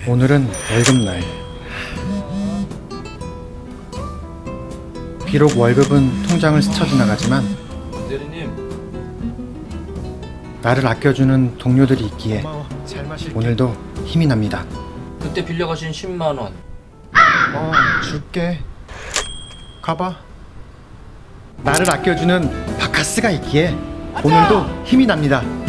오늘은 월급날. 비록 월급은 통장을 스쳐 지나가지만 대리님, 나를 아껴주는 동료들이 있기에 오늘도 힘이 납니다. 그때 빌려가신 10만 원. 줄게. 가봐. 나를 아껴주는 바카스가 있기에 오늘도 힘이 납니다.